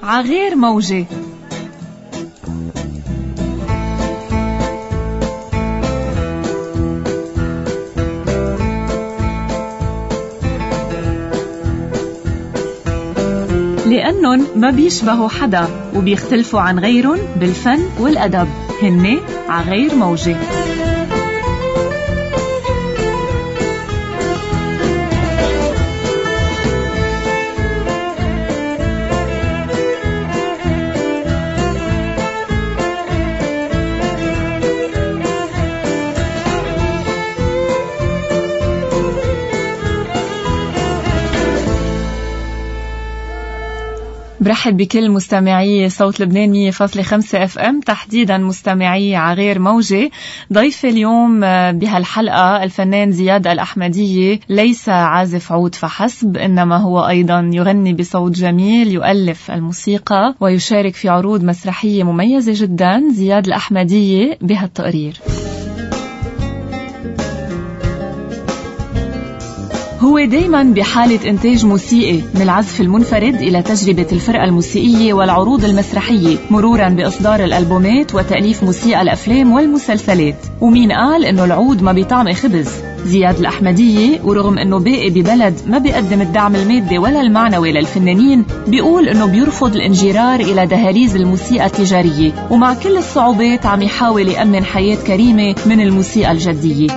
عغير موجة. لأنهم ما بيشبهوا حدا وبيختلفوا عن غيرهم بالفن والأدب، هن عغير موجة. برحب بكل مستمعي صوت لبنان 100.5 FM، تحديدا مستمعي عغير موجة. ضيف اليوم بهالحلقة الفنان زياد الأحمدية، ليس عازف عود فحسب، إنما هو أيضا يغني بصوت جميل، يؤلف الموسيقى ويشارك في عروض مسرحية مميزة جدا. زياد الأحمدية بهالتقرير. هو دايما بحالة إنتاج موسيقي، من العزف المنفرد إلى تجربة الفرقة الموسيقية والعروض المسرحية، مرورا بإصدار الألبومات وتأليف موسيقى الأفلام والمسلسلات. ومين قال إنه العود ما بيطعم خبز؟ زياد الأحمدية ورغم إنه باقي ببلد ما بيقدم الدعم المادي ولا المعنوي للفنانين، بيقول إنه بيرفض الانجرار إلى دهاليز الموسيقى التجارية، ومع كل الصعوبات عم يحاول يأمن حياة كريمة من الموسيقى الجدية.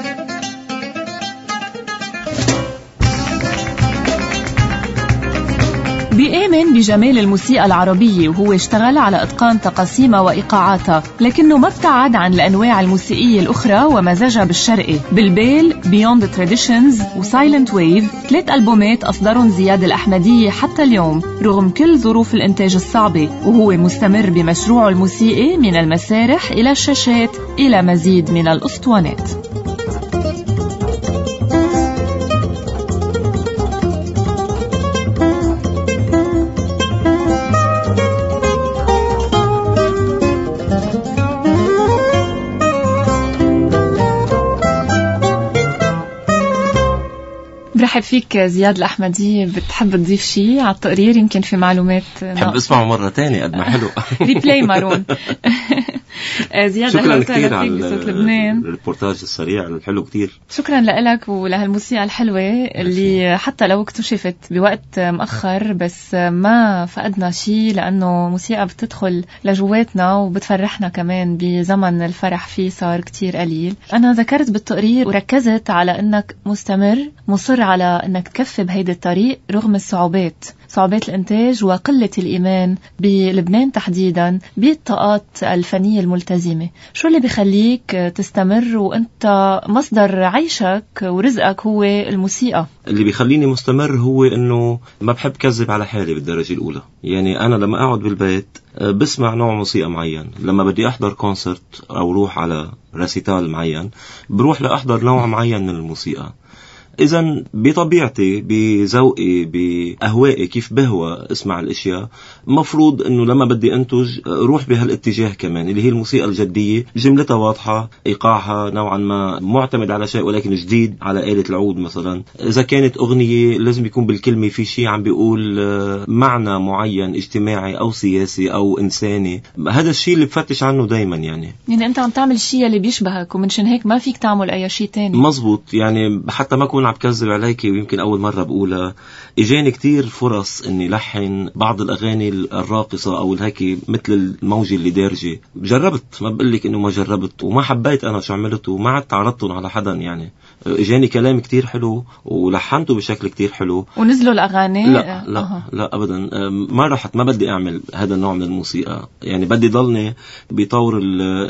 بيآمن بجمال الموسيقى العربية، وهو اشتغل على إتقان تقاسيمها وإيقاعاتها، لكنه ما ابتعد عن الأنواع الموسيقية الأخرى ومزجها بالشرقي. بالبال، Beyond the Traditions و Silent Wave، 3 ألبومات أصدرهم زياد الأحمدية حتى اليوم رغم كل ظروف الإنتاج الصعبة، وهو مستمر بمشروعه الموسيقي من المسارح إلى الشاشات إلى مزيد من الأسطوانات. برحب فيك زياد الأحمدية. بتحب تضيف شيء على التقرير؟ يمكن في معلومات بحب اسمعه مرة تانية قد ما حلو. ريبلاي مارون. زياد، شكرا كتير على لبنان. الريبورتاج السريع الحلو كتير. شكرا لك ولهالموسيقى الحلوة اللي حتى لو اكتشفت بوقت مؤخر بس ما فقدنا شيء، لأنه موسيقى بتدخل لجواتنا وبتفرحنا كمان بزمن الفرح فيه صار كتير قليل. أنا ذكرت بالتقرير وركزت على أنك مصر على أنك تكفي بهيدا الطريق رغم الصعوبات، صعوبات الإنتاج وقلة الإيمان بلبنان تحديدا بالطاقات الفنية الملتزمة. شو اللي بيخليك تستمر وأنت مصدر عيشك ورزقك هو الموسيقى؟ اللي بيخليني مستمر هو أنه ما بحب كذب على حالي بالدرجة الأولى. يعني أنا لما أقعد بالبيت بسمع نوع موسيقى معين، لما بدي أحضر كونسرت أو روح على ريسيتال معين بروح لأحضر نوع معين من الموسيقى. إذن بطبيعتي بذوقي بأهوائي كيف بهوى اسمع الاشياء، مفروض انه لما بدي انتج روح بهالاتجاه كمان، اللي هي الموسيقى الجدية، جملتها واضحة، ايقاعها نوعا ما معتمد على شيء ولكن جديد على آلة العود مثلا. اذا كانت اغنية لازم يكون بالكلمة في شيء عم بيقول معنى معين اجتماعي او سياسي او انساني. هذا الشيء اللي بفتش عنه دايما. يعني انت عم تعمل الشيء اللي بيشبهك، ومنشان هيك ما فيك تعمل اي شيء تاني. مزبوط. يعني حتى ما كون عم كذب عليكي، ويمكن أول مرة بقولها، إجاني كتير فرص إني لحن بعض الأغاني الراقصة أو الهيك مثل الموجة اللي دارجة. جربت، ما بقولك إنه ما جربت، وما حبيت أنا شو عملته وما عدت عرضتهم على حدا. يعني إجاني كلام كتير حلو ولحنته بشكل كتير حلو. ونزلوا الأغاني؟ لا أبدا. ما رحت، ما بدي أعمل هذا النوع من الموسيقى. يعني بدي ضلني بطور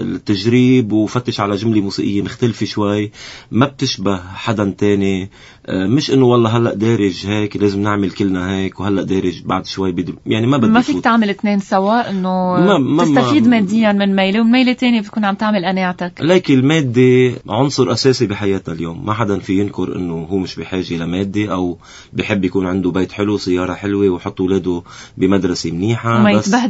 التجريب وفتش على جملة موسيقية مختلفة شوي ما بتشبه حدا تاني. مش انه والله هلأ دارج هيك لازم نعمل كلنا هيك، وهلأ دارج بعد شوي يعني ما بدي. ما فيك تعمل اثنين سوا، انه تستفيد ماديا من ميلة وميلة تانية بتكون عم تعمل قناعتك. لكن المادة عنصر اساسي بحياتنا اليوم. ما حدا في ينكر انه هو مش بحاجة لمادة، او بحب يكون عنده بيت حلو، سيارة حلوة، وحط اولاده بمدرسة منيحة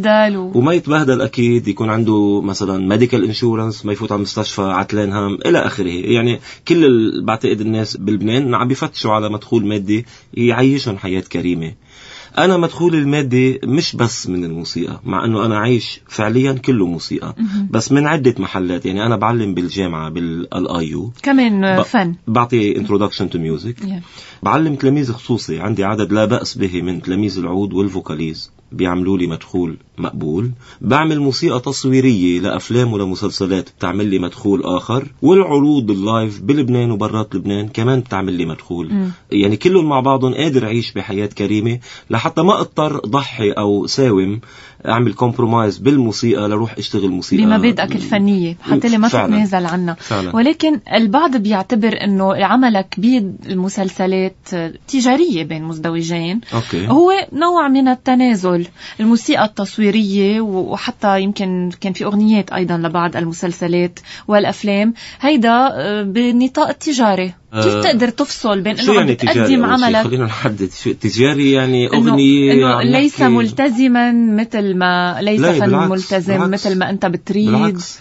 وما يتبهدل اكيد. يكون عنده مثلا ميديكال انشورنس، ما يفوت على المستشفى عتلان هم الى اخره. يعني كل بعتقد الناس بلبنان عم بيفتشوا على مدخول مادي يعيشهم حياة كريمة. أنا مدخول المادي مش بس من الموسيقى، مع أنه أنا عايش فعليا كله موسيقى، بس من عدة محلات. يعني أنا بعلم بالجامعة بالIU كمان فن، بعطي introduction to music. بعلم تلاميذ خصوصي، عندي عدد لا بأس به من تلاميذ العود والفوكاليز، بيعملوا لي مدخول مقبول. بعمل موسيقى تصويرية لأفلام ولمسلسلات، بتعمل لي مدخول آخر. والعروض اللايف بلبنان وبرات لبنان كمان بتعمل لي مدخول. يعني كلهم مع بعضهم قادر أعيش بحياة كريمة، لحتى ما اضطر ضحي أو ساوم أعمل كومبرومايز بالموسيقى لروح أشتغل موسيقى بمبادئك الفنية حتى اللي ما تتنازل عنها. ولكن البعض بيعتبر أنه عملك بالمسلسلات تجارية بين مزدوجين. هو نوع من التنازل. الموسيقى التصويرية وحتى يمكن كان في أغنيات أيضا لبعض المسلسلات والأفلام هيدا بالنطاق التجاري. كيف تقدر تفصل بين انه عم تقدم عملك؟ خلينا نحدد شو تجاري. يعني اغنيه إنه ليس ملتزما مثل ما ليس فن ملتزم مثل ما انت بتريد.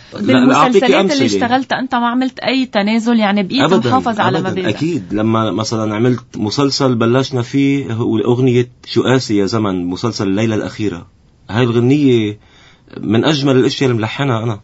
بالمسلسلات اللي اشتغلتها انت ما عملت اي تنازل، يعني بقيت محافظ على مبادئك. اكيد. لما مثلا عملت مسلسل بلشنا فيه هو اغنيه شو قاسي يا زمن، مسلسل الليله الاخيره، هاي الغنيه من اجمل الاشياء اللي ملحنها انا.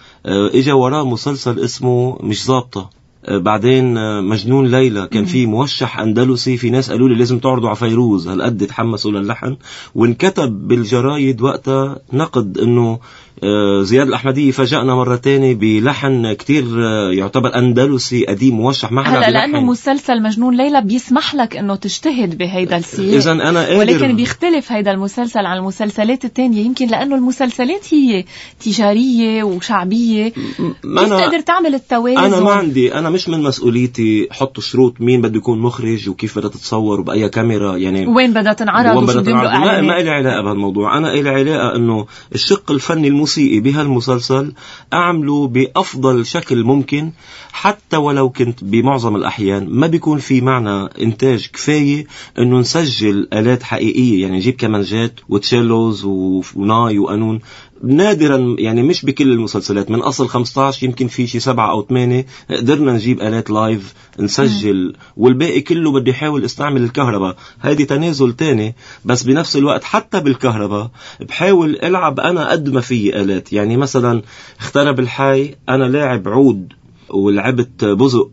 اجا وراه مسلسل اسمه مش ظابطه، بعدين مجنون ليلى، كان في موشح أندلسي، في ناس قالوا لي لازم تعرضوا على فيروز، هالقد تحمسوا للحن. وانكتب بالجرايد وقتها نقد انه زياد الأحمدية فاجأنا مرة تانية بلحن كتير يعتبر أندلسي قديم موشح. ما هلا لأنه مسلسل مجنون ليلى بيسمح لك انه تجتهد بهيدا السياق، إذن أنا ولكن بيختلف هيدا المسلسل عن المسلسلات التانية، يمكن لأنه المسلسلات هي تجارية وشعبية. كيف تقدر تعمل التوازن؟ أنا ما عندي، أنا مش من مسؤوليتي حط شروط مين بده يكون مخرج وكيف بدها تتصور وبأي كاميرا، يعني وين بدها تنعرض وشو بده يملوا إعلانات. ما إلي علاقة بهالموضوع. أنا إلي علاقة إنه الشق الفني الموسيقي بهالمسلسل أعمله بأفضل شكل ممكن، حتى ولو كنت بمعظم الأحيان ما بيكون في معنى إنتاج كفاية إنه نسجل آلات حقيقية، يعني نجيب كمانجات وتشيلوز وناي وقانون. نادرا، يعني مش بكل المسلسلات، من أصل 15 يمكن في شي 7 أو 8 قدرنا نجيب آلات لايف نسجل، والباقي كله بدي حاول استعمل الكهرباء. هيدي تنازل تاني، بس بنفس الوقت حتى بالكهرباء بحاول ألعب أنا قد ما في آلات. يعني مثلا اخترب الحي أنا لاعب عود ولعبت بزق،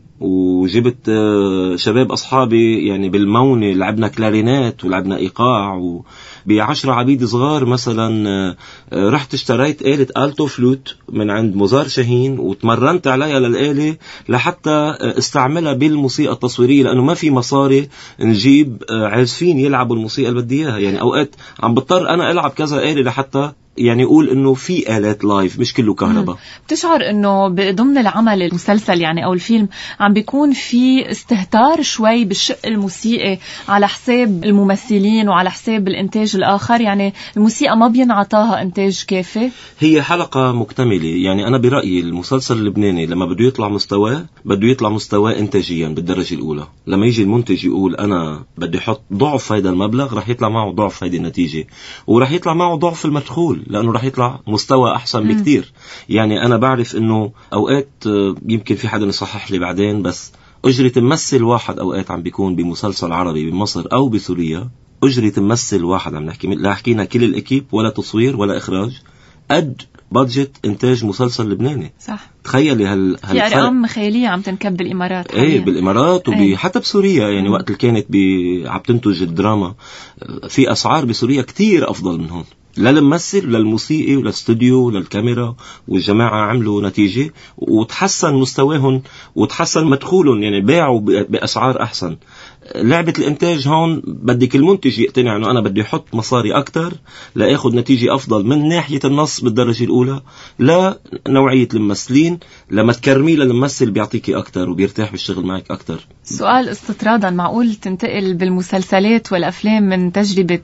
وجبت شباب أصحابي يعني بالمونة لعبنا كلارينات ولعبنا إيقاع، ب10 عبيد صغار مثلا رحت اشتريت آلة آلتو فلوت من عند مزار شاهين وتمرنت عليها للآلة لحتى استعملها بالموسيقى التصويرية، لأنه ما في مصاري نجيب عازفين يلعبوا الموسيقى اللي بدي إياها. يعني أوقات عم بضطر أنا ألعب كذا آلة لحتى يعني يقول إنه في آلات لايف مش كله كهرباء. بتشعر إنه ضمن العمل المسلسل يعني أو الفيلم عم بيكون في استهتار شوي بالشق الموسيقي على حساب الممثلين وعلى حساب الإنتاج الآخر؟ يعني الموسيقى ما بينعطاها إنتاج كافي؟ هي حلقة مكتملة. يعني أنا برأيي المسلسل اللبناني لما بده يطلع مستواه بده يطلع مستواه إنتاجيا بالدرجة الأولى. لما يجي المنتج يقول أنا بدي حط ضعف هذا المبلغ، رح يطلع معه ضعف هذه النتيجة، ورح يطلع معه ضعف المدخول، لأنه رح يطلع مستوى أحسن بكتير. يعني أنا بعرف إنه أوقات يمكن في حدا يصحح لي بعدين، بس أجرة ممثل واحد أوقات عم بيكون بمسلسل عربي بمصر أو بسوريا، أجرة ممثل واحد عم نحكي، لا حكينا كل الأكيب ولا تصوير ولا إخراج، قد بادجت إنتاج مسلسل لبناني. صح. تخيلي في أرقام خيالية عم تنكب بالإمارات. إيه بالإمارات حتى بسوريا. يعني وقت اللي كانت عم تنتج الدراما في أسعار بسوريا كتير أفضل من هون، لا للممثل ولا للموسيقي ولا الاستوديو ولا الكاميرا، والجماعة عملوا نتيجة وتحسن مستواهم وتحسن مدخولهم، يعني باعوا بأسعار أحسن. لعبة الإنتاج هون بدك المنتج يقتنع أنه أنا بدي أحط مصاري أكتر لأخذ نتيجة أفضل من ناحية النص بالدرجة الأولى، لا نوعية الممثلين لما تكرمي للممثل بيعطيكي أكتر وبيرتاح بالشغل معك أكتر. سؤال استطرادا، معقول تنتقل بالمسلسلات والأفلام من تجربة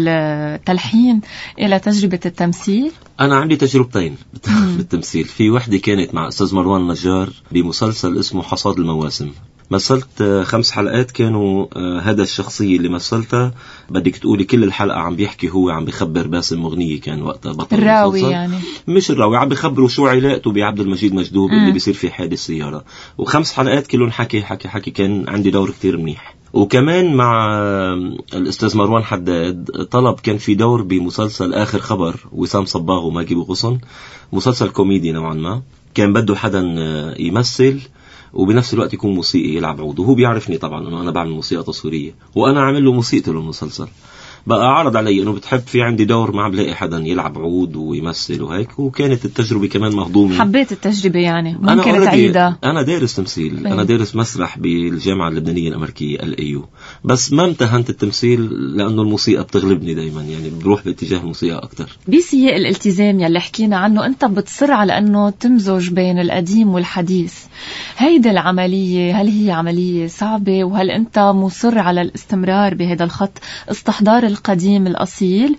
التلحين إلى تجربة التمثيل؟ أنا عندي تجربتين بالتمثيل. في وحدة كانت مع أستاذ مروان نجار بمسلسل اسمه حصاد المواسم. مثلت 5 حلقات، كانوا هذا الشخصية اللي مثلتها بدك تقولي كل الحلقة عم بيحكي هو عم بيخبر باسم مغنية، كان وقتها بطل الراوي يعني مش الراوي، عم بيخبروا شو علاقته بعبد المجيد مجدوب اللي بيصير في حادث سيارة. و5 حلقات كلهم حكي حكي حكي. كان عندي دور كتير منيح وكمان مع الأستاذ مروان حداد طلب، كان في دور بمسلسل آخر خبر وسام صباغ وماجي بغصن، مسلسل كوميدي نوعا ما، كان بده حدا يمثل وبنفس الوقت يكون موسيقي يلعب عود، وهو بيعرفني طبعا انه انا بعمل موسيقى تصويريه، وانا عامل له موسيقته للمسلسل. بقى عرض علي انه بتحب في عندي دور ما عم بلاقي حدا يلعب عود ويمثل وهيك، وكانت التجربه كمان مهضومه. حبيت التجربه يعني، ممكن تعيدها. انا دارس تمثيل، انا دارس مسرح بالجامعه اللبنانيه الامريكيه الايو، بس ما امتهنت التمثيل لانه الموسيقى بتغلبني دايما، يعني بروح باتجاه الموسيقى اكثر. بسياق الالتزام يلي حكينا عنه، انت بتصر على انه تمزج بين القديم والحديث. هيدي العمليه هل هي عمليه صعبه، وهل انت مصر على الاستمرار بهذا الخط، استحضار القديم الأصيل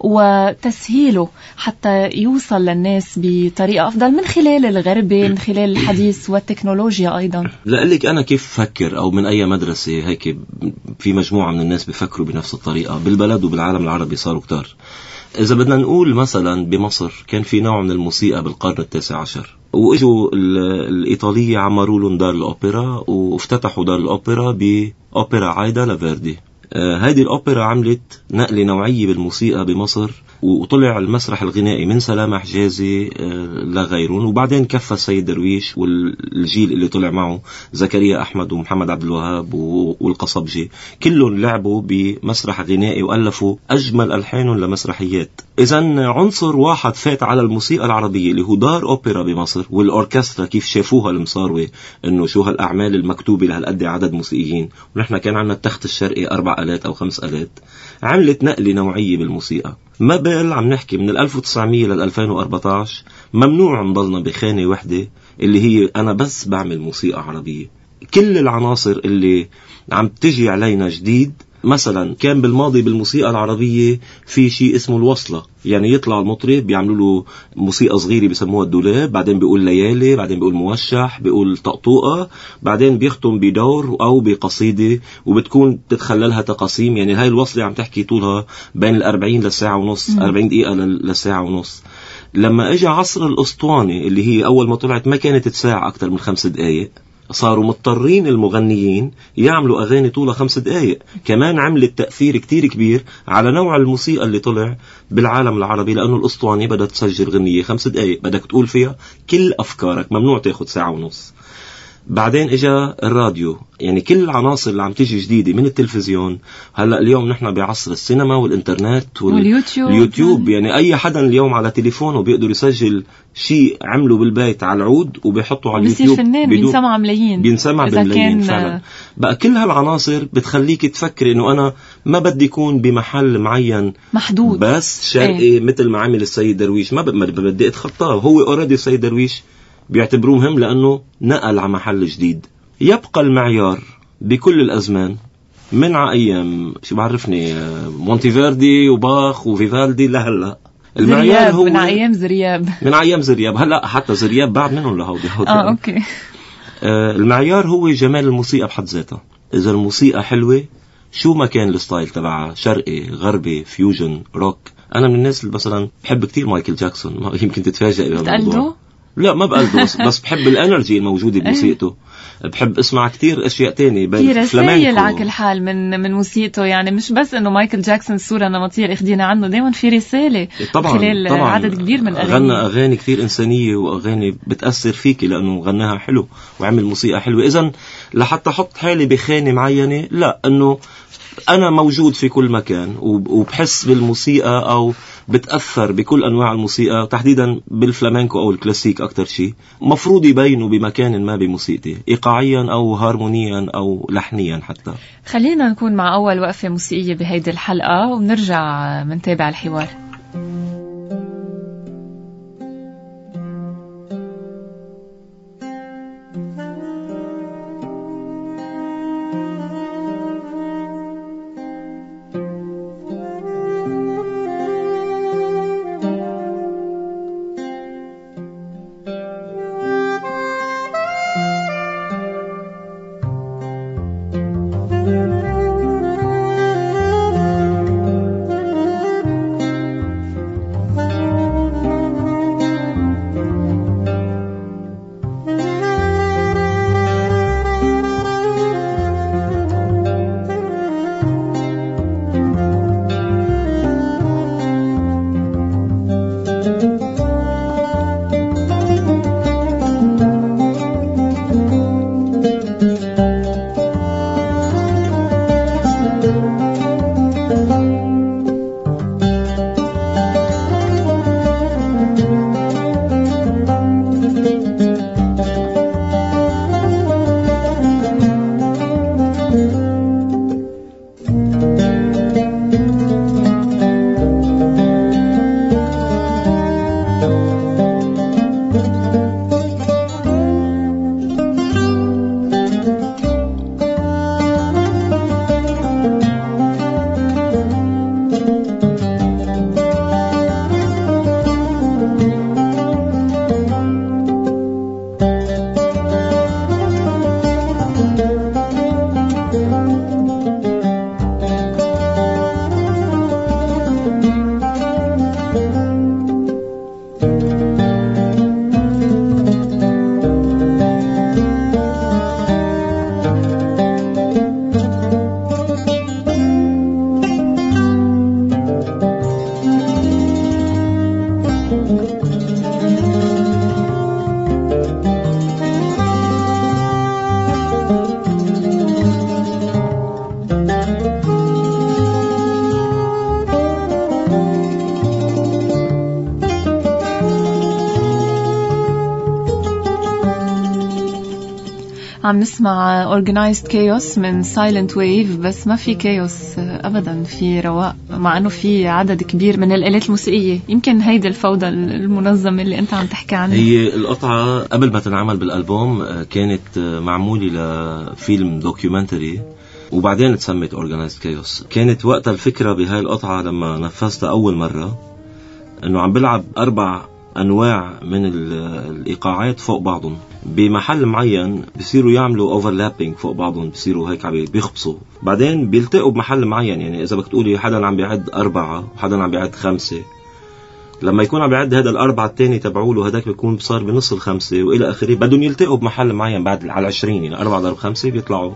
وتسهيله حتى يوصل للناس بطريقة أفضل من خلال الغربة، من خلال الحديث والتكنولوجيا أيضا؟ لأقلك أنا كيف فكر، أو من أي مدرسة هيك في مجموعة من الناس بفكروا بنفس الطريقة بالبلد وبالعالم العربي صاروا كتار. إذا بدنا نقول مثلا بمصر كان في نوع من الموسيقى بالقرن التاسع عشر، وإجوا الإيطالية عمروا لهم دار الأوبرا، وافتتحوا دار الأوبرا بأوبرا عايدة لفيردي. هذه الأوبرا عملت نقلة نوعية بالموسيقى بمصر، وطلع المسرح الغنائي من سلامة حجازي لغيرهم، وبعدين كفى السيد درويش والجيل اللي طلع معه زكريا أحمد ومحمد عبد الوهاب والقصبجي، كلهم لعبوا بمسرح غنائي وألفوا أجمل ألحانهم لمسرحيات. إذن عنصر واحد فات على الموسيقى العربية اللي هو دار أوبرا بمصر، والأوركسترا كيف شافوها المصاروة إنه شو هالأعمال المكتوبة لهالقد عدد موسيقيين، ونحن كان عنا التخت الشرقي 4 آلات أو 5 آلات، عملت نقلة نوعية بالموسيقى. ما بال عم نحكي من 1900 لل 2014 ممنوع نضلنا بخانة وحدة اللي هي أنا بس بعمل موسيقى عربية. كل العناصر اللي عم تجي علينا جديد، مثلا كان بالماضي بالموسيقى العربية في شيء اسمه الوصلة، يعني يطلع المطرب بيعملوا له موسيقى صغيرة بيسموها الدولاب، بعدين بيقول ليالي، بعدين بيقول موشح، بيقول طقطوقة، بعدين بيختم بدور أو بقصيدة، وبتكون تتخللها تقاسيم. يعني هاي الوصلة عم تحكي طولها بين 40 للساعة ونص، 40 دقيقة للساعة ونص. لما اجى عصر الأسطوانة اللي هي أول ما طلعت ما كانت تساع أكتر من 5 دقايق، صاروا مضطرين المغنيين يعملوا أغاني طولها 5 دقايق. كمان عملت تأثير كتير كبير على نوع الموسيقى اللي طلع بالعالم العربي، لأنه الأسطوانة بدأت تسجل غنية 5 دقايق بدك تقول فيها كل أفكارك، ممنوع تاخد ساعة ونص. بعدين اجا الراديو، يعني كل العناصر اللي عم تيجي جديدة من التلفزيون. هلأ اليوم نحن بعصر السينما والإنترنت واليوتيوب، يعني أي حدا اليوم على تليفونه بيقدر يسجل شيء عمله بالبيت على العود وبيحطه على اليوتيوب، بينسمع ملايين، بينسمع بالملايين فعلا. بقى كل هالعناصر بتخليك تفكر انه انا ما بدي يكون بمحل معين محدود بس شرقي مثل ما عمل السيد درويش، ما بدي اتخطاه. هو اوريدي السيد درويش بيعتبروه مهم لأنه نقل على محل جديد. يبقى المعيار بكل الأزمان، من أيام شو بعرفني مونتيفيردي وباخ وفيفالدي لهلا، المعيار هو من أيام زرياب هلا حتى زرياب بعد منهم لهودي أوكي. المعيار هو جمال الموسيقى بحد ذاتها. إذا الموسيقى حلوة شو ما كان الستايل تبعها، شرقي غربي فيوجن روك. أنا من الناس اللي مثلا بحب كتير مايكل جاكسون، يمكن تتفاجئ بهالموضوع. لا ما بقلده، بس بحب الانرجي الموجودة بموسيقته. بحب اسمع كتير اشياء تانية في رسائل على كل حال من موسيقته، يعني مش بس انه مايكل جاكسون الصورة النمطية اللي اخدينا عنه، دايما في رسالة خلال عدد كبير من الاغاني. غنى اغاني كتير انسانية واغاني بتأثر فيكي لانه غناها حلو وعمل موسيقى حلوة. اذا لحتى احط حالي بخانة معينة، لا، انه أنا موجود في كل مكان وبحس بالموسيقى أو بتأثر بكل أنواع الموسيقى، تحديدا بالفلامنكو أو الكلاسيك أكتر شيء مفروض يبينوا بمكان ما بموسيقتي، إيقاعيا أو هارمونيا أو لحنيا حتى. خلينا نكون مع أول وقفة موسيقية بهيدي الحلقة ونرجع منتابع الحوار. عم نسمع Organized Chaos من Silent Wave، بس ما في كايوس أبدا، في رواق، مع أنه في عدد كبير من الآلات الموسيقية. يمكن هيدي الفوضى المنظمة اللي أنت عم تحكي عنها. هي القطعة قبل ما تنعمل بالألبوم كانت معمولة لفيلم دوكيومنتري، وبعدين تسمت Organized Chaos. كانت وقتها الفكرة بهاي القطعة لما نفذتها أول مرة أنه عم بلعب 4 أنواع من الإيقاعات فوق بعضهم بمحل معين، بيصيروا يعملوا اوفرلابينج فوق بعضهم، بيصيروا هيك بيخبصوا، بعدين بيلتقوا بمحل معين. يعني إذا بدك تقولي حدا عم بيعد 4 وحدا عم بيعد 5، لما يكون عم بيعد هذا ال4 التاني تبعوله هداك بيكون صار بنص ال5 وإلى آخره، بدهم يلتقوا بمحل معين بعد على 20، يعني 4 ضرب 5 بيطلعوا.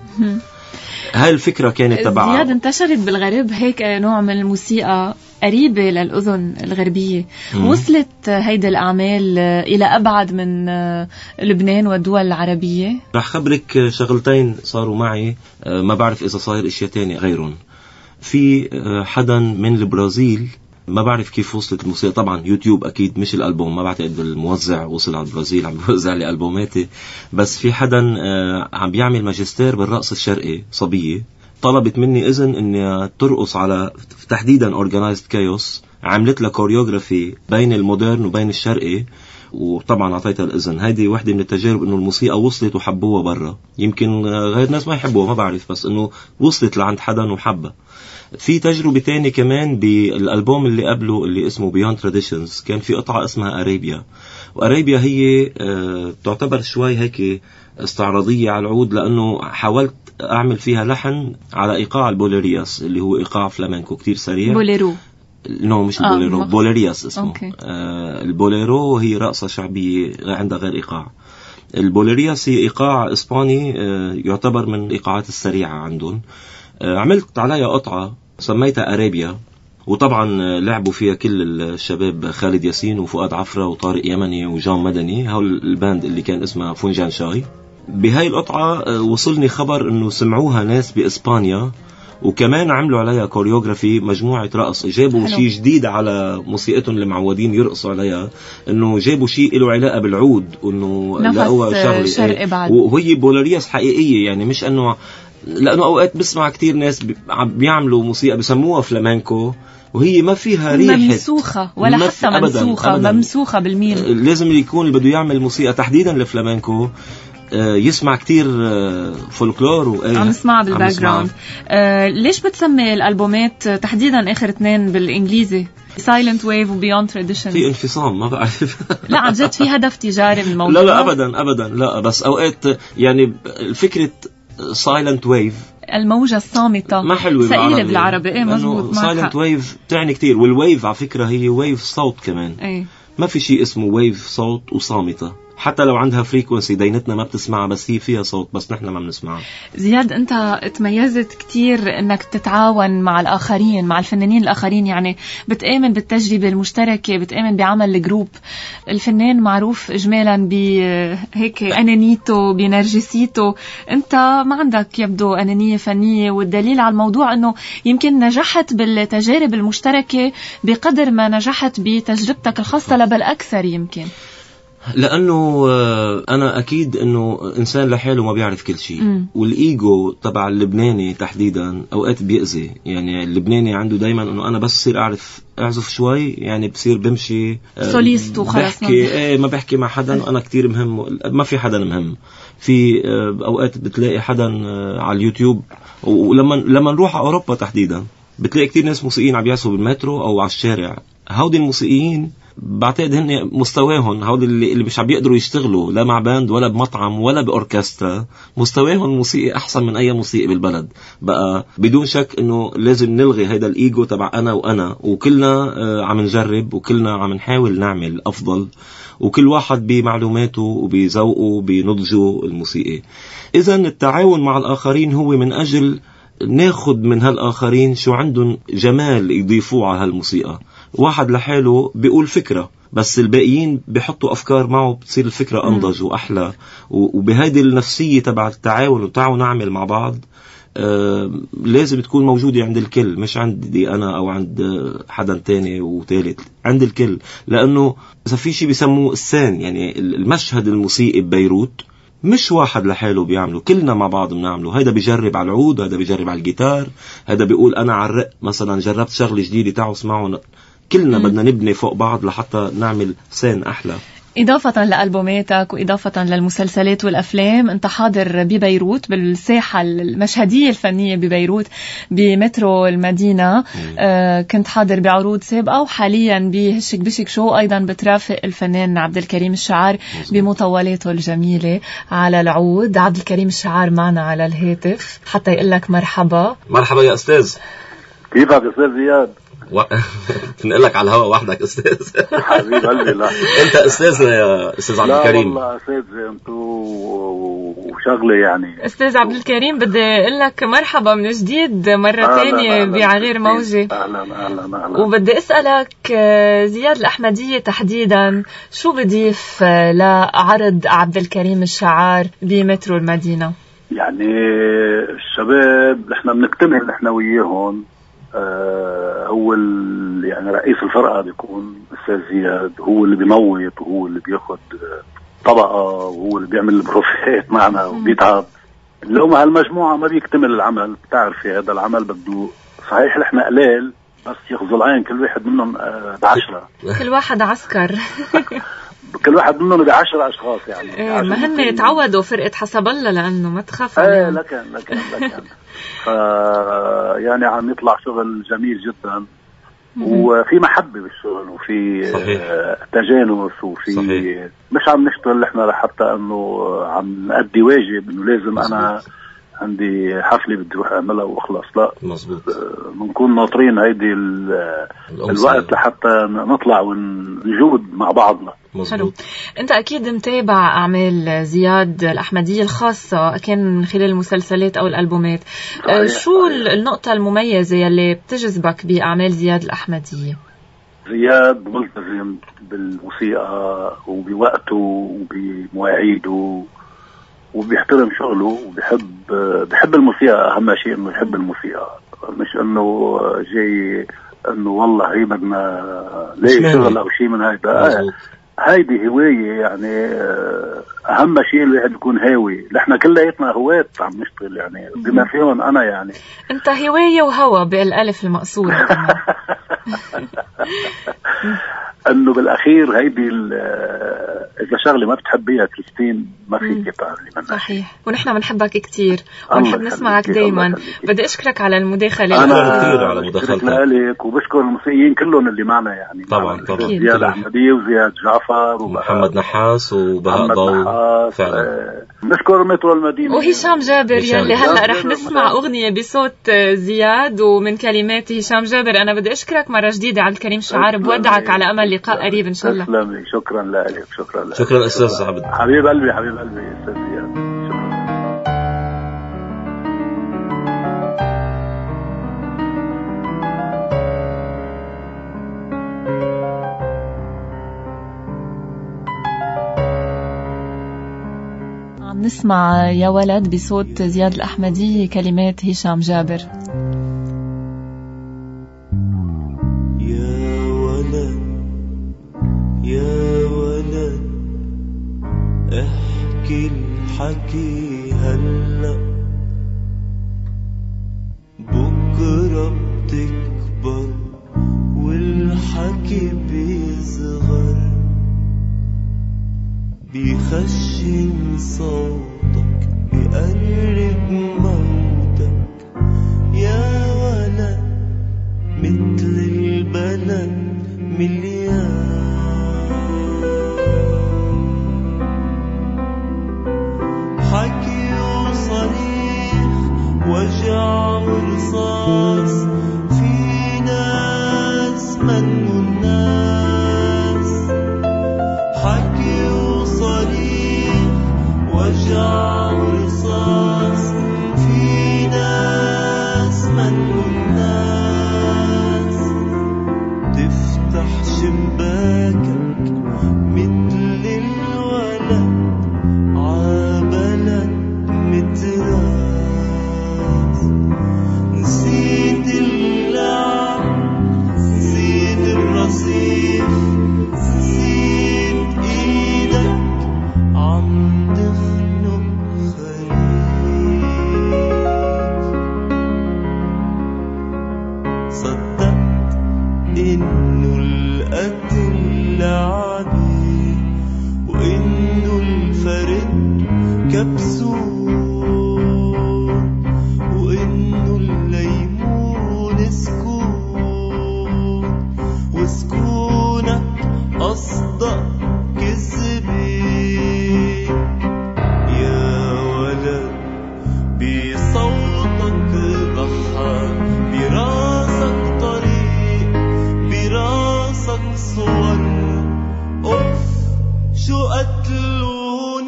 هاي الفكرة كانت تبع زياد. انتشرت بالغرب هيك نوع من الموسيقى قريبة للأذن الغربية. وصلت هيدا الأعمال إلى أبعد من لبنان والدول العربية. رح خبرك شغلتين صاروا معي، ما بعرف إذا صاير إشياء تاني غيرهم. في حدا من البرازيل، ما بعرف كيف وصلت الموسيقى، طبعا يوتيوب أكيد مش الألبوم، ما بعتقد الموزع وصل على البرازيل عم بيوزع لي ألبوماتي، بس في حدا عم بيعمل ماجستير بالرقص الشرقي، صبية طلبت مني إذن إني ترقص على تحديدا Organized Chaos. عملت لها كوريوغرافي بين المودرن وبين الشرقي، وطبعا أعطيتها الإذن. هيدي واحدة من التجارب إنه الموسيقى وصلت وحبوها برا، يمكن غير ناس ما يحبوها ما بعرف، بس إنه وصلت لعند حدا وحبها. في تجربة تاني كمان بالألبوم اللي قبله اللي اسمه Beyond Traditions، كان في قطعة اسمها أرابيا، وأرابيا هي تعتبر شوي هيك استعراضية على العود، لأنه حاولت أعمل فيها لحن على إيقاع البوليرياس اللي هو إيقاع فلامنكو كتير سريع. بوليرو؟ نو مش البوليرو، بوليرياس اسمه. البوليرو هي رقصة شعبية عندها غير إيقاع. البوليرياس هي إيقاع إسباني، يعتبر من الإيقاعات السريعة عندهم. عملت عليها قطعة سميتها أرابيا، وطبعا لعبوا فيها كل الشباب، خالد ياسين وفؤاد عفرة وطارق يمني وجان مدني، هول الباند اللي كان اسمها فنجان شاي. بهاي القطعة وصلني خبر انه سمعوها ناس بإسبانيا، وكمان عملوا عليها كوريوغرافي، مجموعة رقص، جابوا شيء جديد على موسيقتهم اللي معودين يرقصوا عليها، انه جابوا شيء له علاقة بالعود، وانه لقوها شغلة وهي بولارياس حقيقية، يعني مش انه، لانه اوقات بسمع كتير ناس بيعملوا موسيقى بسموها فلامنكو وهي ما فيها ريحة ممسوخة ولا حتى منسوخة، ممسوخة بالميل. لازم اللي يكون اللي بده يعمل موسيقى تحديدا الفلامنكو يسمع كتير فولكلور عم نسمعها بالباك جراوند. ليش بتسمي الألبومات تحديدا آخر 2 بالإنجليزي Silent Wave و Beyond Traditions؟ في انفصام ما بعرف. لا عن جد في هدف تجاري من الموضوع؟ لا أبدا لا، بس أوقات يعني الفكرة Silent Wave الموجة الصامتة ما حلوة ثقيلة بالعربي. مزبوط. Silent Wave تعني كتير، والويف على فكرة هي ويف صوت كمان. ما في شيء اسمه ويف صوت وصامتة، حتى لو عندها فريكونسي دينتنا ما بتسمعها، بس هي فيها صوت بس نحن ما بنسمعها. زياد، انت تميزت كتير انك تتعاون مع الآخرين، مع الفنانين الآخرين، يعني بتآمن بالتجربة المشتركة، بتآمن بعمل الجروب. الفنان معروف إجمالا بهيك أنانيته بنرجسيته، انت ما عندك يبدو أنانية فنية، والدليل على الموضوع انه يمكن نجحت بالتجارب المشتركة بقدر ما نجحت بتجربتك الخاصة، بل أكثر يمكن. لأنه أنا أكيد أنه إنسان لحاله ما بيعرف كل شيء، والإيجو تبع اللبناني تحديدا أوقات بيأذي. يعني اللبناني عنده دايما أنه أنا بس صير أعرف أعزف شوي يعني بصير بمشي سوليست وخلاص، بحكي ما بحكي مع حدا وأنا كتير مهم. ما في حدا مهم. في أوقات بتلاقي حدا على اليوتيوب، ولما نروح على أوروبا تحديدا بتلاقي كتير ناس موسيقيين عم يعزفوا بالمترو أو على الشارع. هودي الموسيقيين بعتقد هن مستواهم، هودي اللي مش عم يقدروا يشتغلوا لا مع باند ولا بمطعم ولا بأوركسترا، مستواهم موسيقي أحسن من أي موسيقي بالبلد. بقى بدون شك إنه لازم نلغي هذا الإيجو تبع أنا وأنا، وكلنا عم نجرب وكلنا عم نحاول نعمل أفضل، وكل واحد بمعلوماته وبذوقه وبنضجه الموسيقي. إذن التعاون مع الآخرين هو من أجل ناخد من هالآخرين شو عندهم جمال يضيفوه على هالموسيقى، واحد لحاله بيقول فكرة، بس الباقيين بيحطوا أفكار معه، بتصير الفكرة أنضج وأحلى. وبهذه النفسية تبع التعاون وتعاون نعمل مع بعض لازم تكون موجودة عند الكل، مش عندي أنا أو عند حدا تاني وثالث، عند الكل. لأنه إذا في شيء بيسموه السان، يعني المشهد الموسيقي ببيروت مش واحد لحاله بيعمله، كلنا مع بعض بنعمله. هذا بيجرب على العود، هذا بيجرب على الجيتار، هذا بيقول أنا على الرق مثلا جربت شغلة جديدة تعالوا اسمعوا. كلنا بدنا نبني فوق بعض لحتى نعمل سان أحلى. إضافة لألبوماتك وإضافة للمسلسلات والأفلام، أنت حاضر ببيروت بالساحة المشهدية الفنية ببيروت بمترو المدينة. كنت حاضر بعروض سابقة، وحاليا بهشك بشك شو أيضا بترافق الفنان عبد الكريم الشعار بمطولاته الجميلة على العود. عبد الكريم الشعار معنا على الهاتف حتى يقول لك مرحبا. مرحبا يا أستاذ. كيفك أستاذ زياد؟ نقول لك على الهواء وحدك أستاذ. حبيب قلبي. لا أنت أستاذنا يا أستاذ عبد الكريم. لا والله أستاذ أنتو وشغلة يعني. أستاذ عبد الكريم بدي أقول لك مرحبا من جديد مرة تانية بعغير موجة. أهلا. وبدي أسألك زياد الأحمدية تحديدا شو بضيف لعرض عبد الكريم الشعار بمترو المدينة؟ يعني الشباب نحن بنجتمع نحن وياهم. هو يعني رئيس الفرقة بيكون أستاذ زياد، هو اللي بيموت وهو اللي بياخد طبقة وهو اللي بيعمل البروفيات معنا وبيتعب. لو مع هالمجموعة ما بيكتمل العمل. بتعرفي هذا العمل بده صحيح نحن قليل، بس يخزوا العين كل واحد منهم ب10. كل واحد عسكر. كل واحد منهم ب10 أشخاص يعني. ما هم يتعودوا فرقة حسب الله لأنه ما تخاف عليهم. لكن يعني عم يطلع شغل جميل جدا، وفي محبة بالشغل، وفي تجانس، وفي صحيح. مش عم نشتغل احنا لحتى انه عم نأدي واجب انه لازم مزبوط. انا عندي حفلة بدي اروح اعملها واخلص. لا مزبوط. بنكون ناطرين هيدي الوقت لحتى نطلع ونجود مع بعضنا. حلو. انت اكيد متابع اعمال زياد الاحمدية الخاصة، كان من خلال المسلسلات او الالبومات. شو النقطة المميزة يلي بتجذبك باعمال زياد الاحمدية؟ زياد ملتزم بالموسيقى وبوقته وبمواعيده، وبيحترم شغله، وبيحب الموسيقى. اهم شيء انه يحب الموسيقى، مش انه جاي انه والله هي بدنا ليه شغل او شيء من هيدا. هيدي هواية يعني. أهم شيء الواحد يكون هاوي. نحن كلياتنا هواة عم نشتغل يعني، بما فيهم أنا يعني. أنت هواية وهوى بالألف المقصورة. أنه بالأخير هيدي إذا شغلة ما بتحبيها كريستين ما فيك تعملي منها. صحيح. ونحن بنحبك كتير ونحب نسمعك دايما. بدي أشكرك على المداخلة. أنا كثير على مداخلتك لك، وبشكر الموسيقيين كلهم اللي معنا يعني. طبعا زياد أحمدية وزياد جعفر ومحمد نحاس وبهاء ضوء. نشكر مترو المدينة وهشام جابر يلي هلأ رح نسمع أغنية بصوت زياد ومن كلمات هشام جابر. أنا بدي أشكرك مرة جديدة عبد الكريم الشعار، بودعك على أمل لقاء قريب إن شاء الله. تسلمي. شكرا لك. شكرا أستاذ عبد. حبيب قلبي أستاذ زياد. شكرا. عم نسمع يا ولد بصوت زياد الأحمدي، كلمات هشام جابر. يا ولد احكي الحكي هلأ، بكرة بتكبر والحكي بيصغر، بيخشن صوتك بيقرب موتك. يا ولد مثل البلد مليان، حكي وصريخ وجع ورصاص، في ناس منو الناس. حكي وصريخ وجع ورصاص، في شباكك مثل الولد عبلد متراس. نسيت اللعب، نسيت الرصيف، نسيت ايدك عم تخنق خريف. صدقت إنه القتل عادي، وإنه الفرد كبسول، وإنه الليمون سكون، وسكونك أصدق كذبي. يا ولد بصوتك ضحك، براسك طريق، براسك صور. أوف شو قتلوا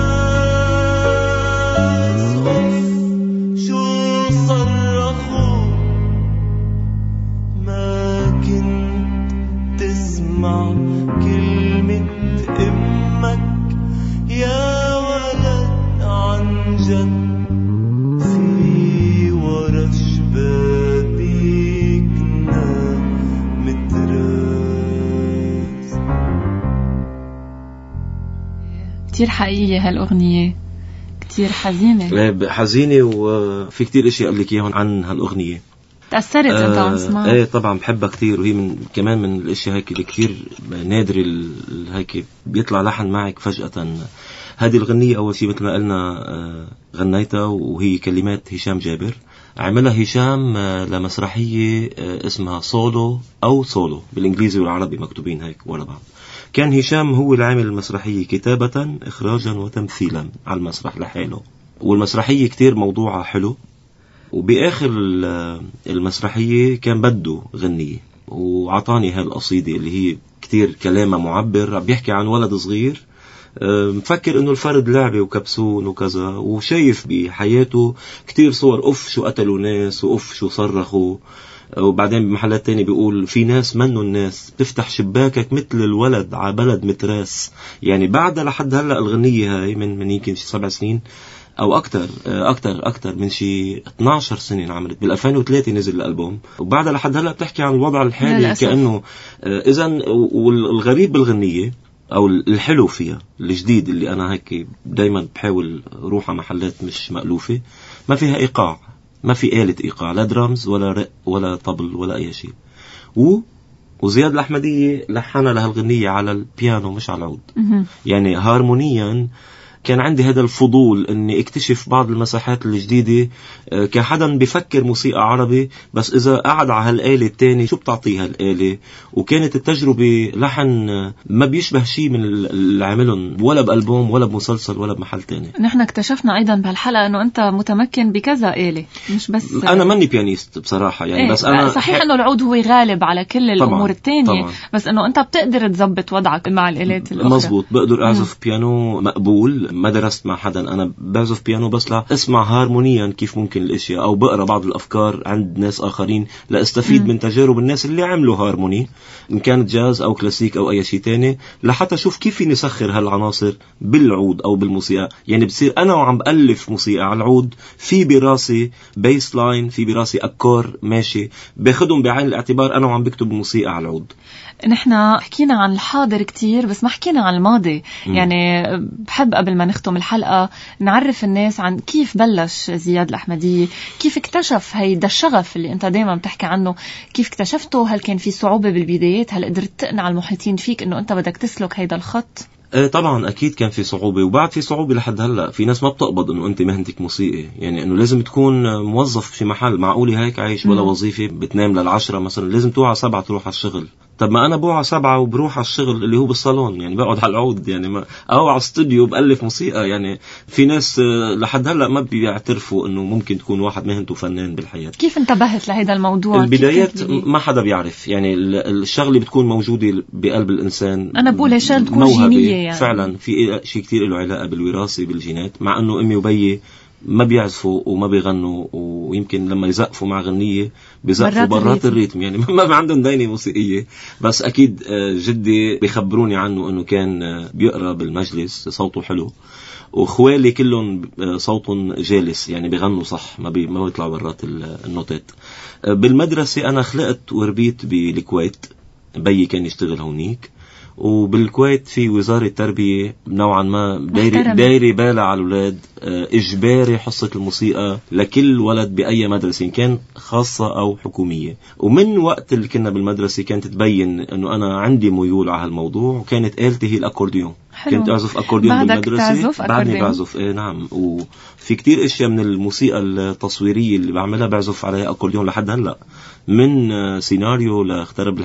ناس، أوف شو صرخوا. ما كنت تسمع كلمة أمك يا ولد عن جد. في ورا شبابيكنا متراس. كتير حقيقية هالأغنية، كتير حزينة. حزينة، وفي كتير اشياء قبل لك اياهم عن هالاغنية. تأثرت انت عم تسمعها؟ ايه طبعا بحبها كتير، وهي كمان من الاشياء هيك اللي كتير نادر هيك بيطلع لحن معك فجأة. هذه الغنية اول شيء مثل ما قلنا غنيتها، وهي كلمات هشام جابر. عملها هشام لمسرحية اسمها سولو أو سولو، بالإنجليزي والعربي مكتوبين هيك ورا بعض. كان هشام هو العامل المسرحية كتابة إخراجا وتمثيلا على المسرح لحاله، والمسرحية كتير موضوعها حلو. وبآخر المسرحية كان بده غنية، وعطاني هالقصيدة اللي هي كتير كلامها معبر، بيحكي عن ولد صغير مفكر انه الفرد لعبة وكبسون وكذا، وشايف بحياته كتير صور اوف شو قتلوا ناس، واوف شو صرخوا. وبعدين بمحلات تاني بيقول في ناس منو الناس بتفتح شباكك مثل الولد عبلد متراس. يعني بعد لحد هلأ الغنية هاي من يمكن 7 سنين او اكتر من شي 12 سنة انعملت. بال2003 نزل الالبوم، وبعدها لحد هلأ بتحكي عن الوضع الحالي كأنه اذن. والغريب بالغنية او الحلو فيها الجديد اللي انا هيك دايما بحاول روح على محلات مش مألوفة، ما فيها ايقاع، ما في آلة ايقاع، لا درامز ولا رق ولا طبل ولا اي شيء. وزياد الأحمدية لحنها لهالغنية على البيانو مش على العود. يعني هارمونيا كان عندي هذا الفضول اني اكتشف بعض المساحات الجديدة كحدا بفكر موسيقى عربي، بس اذا قعد على هالآلة التاني شو بتعطيها الآلة. وكانت التجربة لحن ما بيشبه شيء من اللي عملهم ولا بألبوم ولا بمسلسل ولا بمحل تاني. نحن اكتشفنا ايضا بهالحلقة انه انت متمكن بكذا آلة، مش بس انا ماني بيانيست بصراحة يعني. بس انا صحيح انه العود هو غالب على كل الامور التانية طبعاً. بس انه انت بتقدر تزبط وضعك مع الآلات الاخرى. مزبوط، بقدر اعزف بيانو مقبول، ما درست مع حدا، انا بعزف بيانو بس لا اسمع هارمونيا كيف ممكن الاشياء، او بقرا بعض الافكار عند ناس اخرين لاستفيد من تجارب الناس اللي عملوا هارموني، ان كانت جاز او كلاسيك او اي شيء تاني، لحتى اشوف كيف نسخر هالعناصر بالعود او بالموسيقى. يعني بصير انا وعم بألف موسيقى على العود في براسي بيس لاين، في براسي اكور ماشي، باخدهم بعين الاعتبار انا وعم بكتب موسيقى على العود. نحن حكينا عن الحاضر كتير بس ما حكينا عن الماضي. يعني بحب قبل ما نختم الحلقة نعرف الناس عن كيف بلش زياد الأحمدية، كيف اكتشف هيدا الشغف اللي انت دايما بتحكي عنه، كيف اكتشفته، هل كان في صعوبة بالبدايات، هل قدرت تقنع المحيطين فيك انه انت بدك تسلك هيدا الخط؟ طبعا اكيد كان في صعوبة، وبعد في صعوبة لحد هلا. في ناس ما بتقبض انه انت مهنتك موسيقي، يعني انه لازم تكون موظف في محل معقولة هيك عايش ولا وظيفة بتنام لل10 مثلا، لازم توعى 7 تروح على الشغل. طب ما انا بوعى 7 وبروح على الشغل اللي هو بالصالون، يعني بقعد على العود يعني او على استوديو بألف موسيقى. يعني في ناس لحد هلا ما بيعترفوا انه ممكن تكون واحد مهنته فنان بالحياة. كيف انتبهت لهذا الموضوع؟ البدايات ما حدا بيعرف، يعني الشغلة بتكون موجودة بقلب الانسان. انا بقول هي شغلة تكون جينية يعني. فعلا في شيء كتير له علاقة بالوراثة بالجينات، مع انه امي وبيي ما بيعزفوا وما بيغنوا، ويمكن لما يزقفوا مع غنية بزقفوا برات الريتم يعني ما عندهم دينة موسيقية. بس أكيد جدي بيخبروني عنه أنه كان بيقرأ بالمجلس، صوته حلو، وخوالي كلهم صوتهم جالس يعني بيغنوا صح، ما بيطلعوا برات النوتات. بالمدرسة أنا خلقت وربيت بالكويت، بيي كان يشتغل هونيك، وبالكويت في وزارة تربية نوعا ما دايري بالة على الولاد، إجباري حصة الموسيقى لكل ولد بأي مدرسة إن كان خاصة أو حكومية. ومن وقت اللي كنا بالمدرسة كانت تبين أنه أنا عندي ميول على الموضوع، وكانت آلتي هي الأكورديون. كنت أعزف أكورديون بالمدرسة، بعدني بعزف نعم. وفي كتير أشياء من الموسيقى التصويرية اللي بعملها بعزف عليها أكورديون لحد هلأ، من سيناريو لاخترب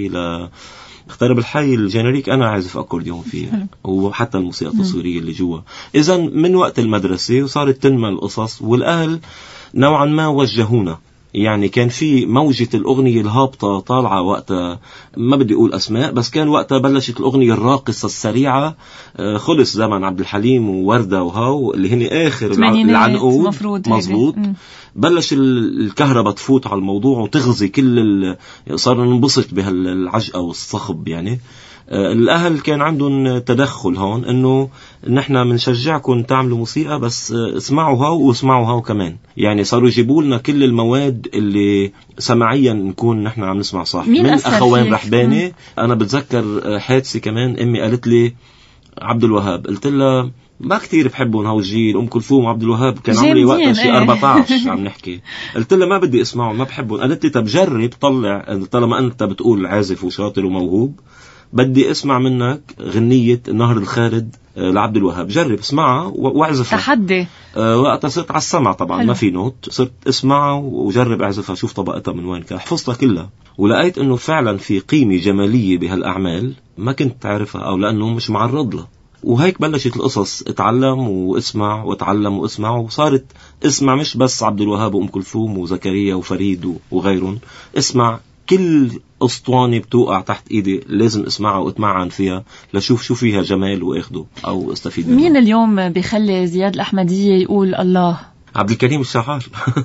الحي الجينيريك أنا عازف أكورديون فيه، وحتى الموسيقى التصويرية اللي جوا. إذا من وقت المدرسة وصارت تنمى القصص، والأهل نوعا ما وجهونا. يعني كان في موجة الأغنية الهابطة طالعة وقتها، ما بدي أقول أسماء، بس كان وقتها بلشت الأغنية الراقصة السريعة. خلص زمن عبد الحليم ووردة وهاو اللي هن آخر العنقود مظبوط. بلش الكهرباء تفوت على الموضوع وتغذي كل صار ننبسط بهالعجقة والصخب. يعني الأهل كان عندهم تدخل هون، إنه نحن منشجعكم تعملوا موسيقى، بس اسمعوا هاو واسمعوا هاو كمان. يعني صاروا يجيبوا لنا كل المواد اللي سمعيا نكون نحن عم نسمع صح. من أخوان رحباني أنا بتذكر حادثة كمان، أمي قالت لي عبد الوهاب، قلت لها ما كتير بحبهم هاو الجيل، أم كلثوم وعبد الوهاب كان عمري وقتها شيء 14 عم نحكي. قلت لها ما بدي اسمعهم، ما بحبهم. قالت لي طب جرب، طالما أنت بتقول عازف وشاطر وموهوب، بدي اسمع منك غنية نهر الخالد لعبد الوهاب، جرب اسمعها واعزفها. تحدي. وقتها صرت على السمع طبعا حلو. ما في نوت، صرت اسمعها وجرب اعزفها، شوف طبقتها من وين كان. حفظتها كلها، ولقيت انه فعلا في قيمة جمالية بهالأعمال ما كنت تعرفها، او لانه مش معرض لها. وهيك بلشت القصص، اتعلم واسمع واتعلم واسمع، وصارت اسمع مش بس عبد الوهاب وأم كلثوم وزكريا وفريد وغيرهم، اسمع كل أسطوانة بتوقع تحت إيدي لازم اسمعها واتمعن فيها لشوف شو فيها جمال وأخده أو استفيد منها. مين اليوم بيخلي زياد الأحمدية يقول الله؟ عبد الكريم الشحار.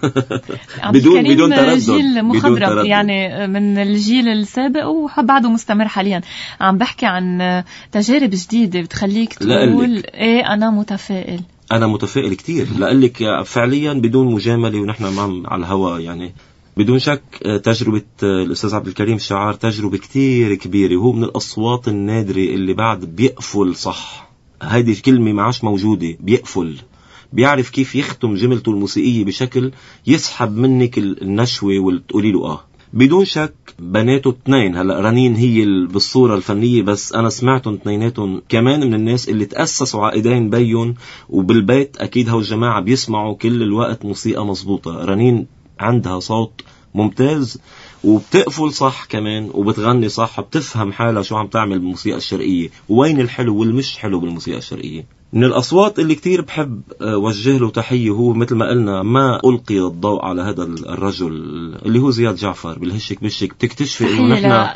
بدون تردد، جيل مخضرم يعني من الجيل السابق وبعده مستمر حاليا. عم بحكي عن تجارب جديدة بتخليك تقول ايه أنا متفائل كتير. لقلك فعليا بدون مجاملة، ونحن معهم على الهواء يعني بدون شك تجربة الأستاذ عبد الكريم الشحار تجربة كتير كبيرة، وهو من الأصوات النادرة اللي بعد بيقفل صح. هيدي الكلمة معاش موجودة، بيقفل، بيعرف كيف يختم جملته الموسيقية بشكل يسحب منك النشوة وتقولي له بدون شك. بناته 2 هلأ رنين هي بالصورة الفنية، بس أنا سمعتهم 2 كمان من الناس اللي تأسسوا على إيدين بيون، وبالبيت أكيد هاو الجماعة بيسمعوا كل الوقت موسيقى مظبوطة. رنين عندها صوت ممتاز، وبتقفل صح كمان، وبتغني صح، بتفهم حالها شو عم تعمل بالموسيقى الشرقية، وين الحلو والمش حلو بالموسيقى الشرقية. من الأصوات اللي كتير بحب وجه له تحية، هو مثل ما قلنا ما ألقي الضوء على هذا الرجل اللي هو زياد جعفر. بالهشك بشك بتكتشفي إنه نحن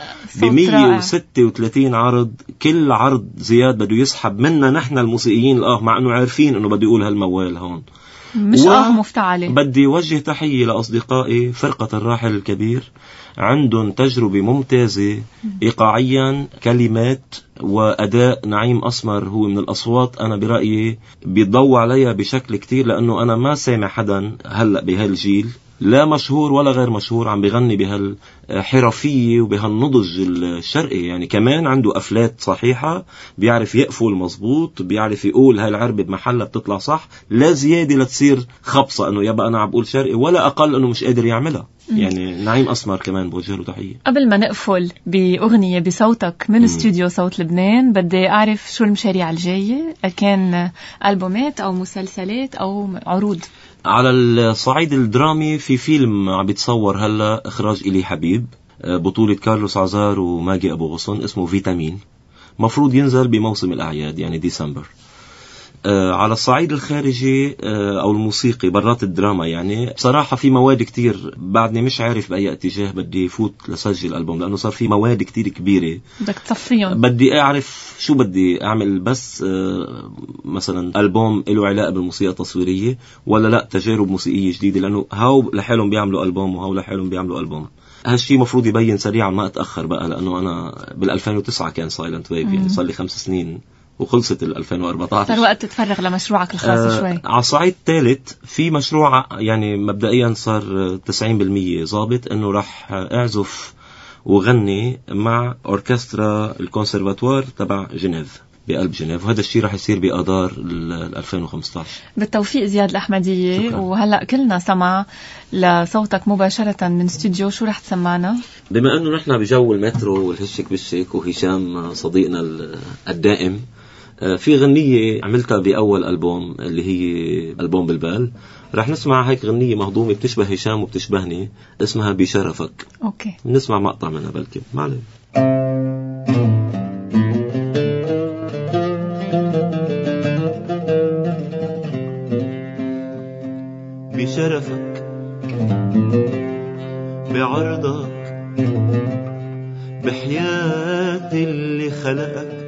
ب136 عرض، كل عرض زياد بده يسحب منا نحن الموسيقيين مع إنه عارفين إنه بده يقول هالموال هون مش مفتعلة. بدي وجه تحية لأصدقائي فرقة الراحل الكبير، عندهم تجربة ممتازة إيقاعيا، كلمات وأداء. نعيم أسمر هو من الأصوات أنا برأيي بيضوى عليها بشكل كتير، لأنه أنا ما سامع حدا هلأ بهالجيل لا مشهور ولا غير مشهور عم بيغني بهالحرفية وبهالنضج الشرقي. يعني كمان عنده أفلات صحيحة، بيعرف يقفل مظبوط، بيعرف يقول هاي العربة بمحلها بتطلع صح، لا زيادة لتصير خبصة انه يبقى انا عم بقول شرقي، ولا اقل انه مش قادر يعملها. يعني نعيم أسمر كمان بوجه له تحية. قبل ما نقفل بأغنية بصوتك من استوديو صوت لبنان، بدي أعرف شو المشاريع الجاية، كان ألبومات أو مسلسلات أو عروض؟ على الصعيد الدرامي في فيلم عم بيتصور هلا، إخراج إلي حبيب، بطولة كارلوس عزار وماجي أبو غصن، اسمه فيتامين. مفروض ينزل بموسم الأعياد يعني ديسمبر. على الصعيد الخارجي أو الموسيقي برات الدراما، يعني بصراحة في مواد كتير بعدني مش عارف بأي اتجاه بدي فوت لسجل ألبوم، لأنه صار في مواد كتير كبيرة بدك تصفيهم. بدي أعرف شو بدي أعمل، بس مثلا ألبوم له علاقة بالموسيقى التصويرية ولا لا تجارب موسيقية جديدة، لأنه هاو لحالهم بيعملوا ألبوم وهاو لحالهم بيعملوا ألبوم. هالشي مفروض يبين سريعا ما أتأخر بقى، لأنه أنا بال2009 كان سايلنت ويف، يعني صار لي 5 سنين وخلصت 2014. صار وقت تتفرغ لمشروعك الخاص شوي. على الصعيد الثالث في مشروع يعني مبدئيا صار 90% ضابط، انه راح اعزف وغني مع اوركسترا الكونسرفاتوار تبع جنيف بقلب جنيف، وهذا الشيء راح يصير بأذار 2015. بالتوفيق زياد الأحمدية. شكرا. وهلأ كلنا سمع لصوتك مباشرة من استوديو، شو رح تسمعنا؟ بما انه نحن بجو المترو والهشك بالشيك وهشام صديقنا الدائم، في غنية عملتها بأول ألبوم اللي هي ألبوم بالبال، رح نسمع هيك غنية مهضومة بتشبه هشام وبتشبهني، اسمها بشرفك. أوكي، نسمع مقطع منها بلكي معلم. بشرفك بعرضك بحياة اللي خلقك،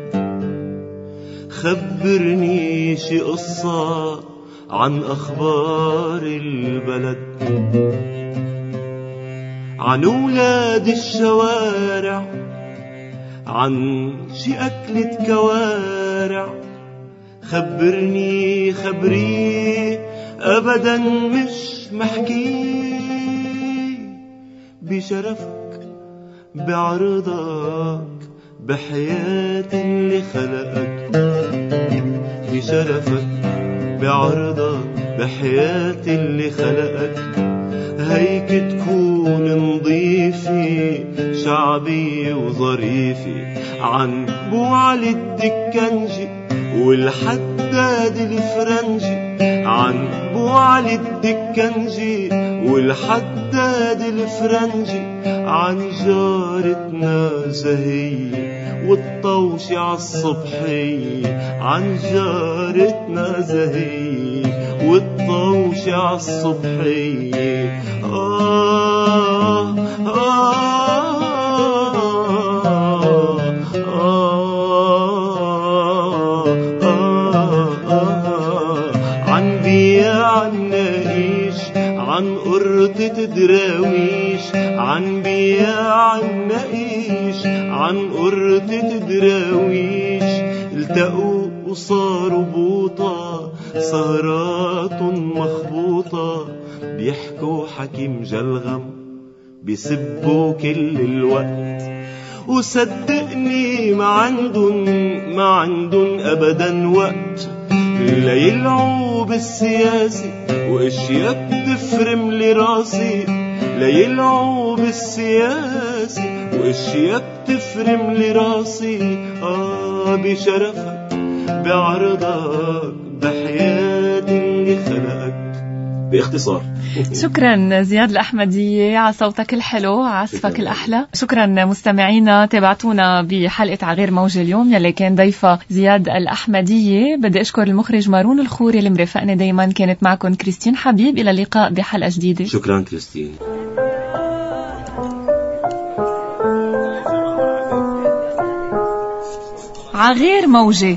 خبرني شي قصة عن أخبار البلد، عن أولاد الشوارع، عن شي أكلة كوارع. خبرني خبري أبدا مش محكي، بشرفك بعرضك بحياة اللي خلقك، بشرفك بعرضك بحياة اللي خلقك. هيك تكون نظيفة شعبية وظريفة، عن بو علي الدكنجي والحداد الفرنجي، عن بو علي الدكنجي والحداد الفرنجي، عن جارتنا زهية والطوشي عالصبحية، عن جارتنا زهية والطوشي عالصبحية. عن بياع النقيش، عن قرطة دراويش، عن بياع النقيش، عن قرطة دراويش. التقوا وصاروا بوطة، سهرات مخبوطة، بيحكوا حكي مجلغم، بيسبوا كل الوقت. وصدقني ما عندن أبدا وقت ليلعوا بالسياسي واشياء بتفرم لي راسي، ليلعوا بالسياسي واشياء بتفرم لي راسي. بشرفك بعرضك بحياة اللي خلقك. باختصار شكرا زياد الأحمدية على صوتك الحلو، عزفك الأحلى. شكرا مستمعينا، تابعتونا بحلقة عغير موجة اليوم يلي كان ضيفة زياد الأحمدية. بدي أشكر المخرج مارون الخوري اللي مرافقني دايما. كانت معكم كريستين حبيب، إلى اللقاء بحلقة جديدة. شكرا كريستين. عغير موجة.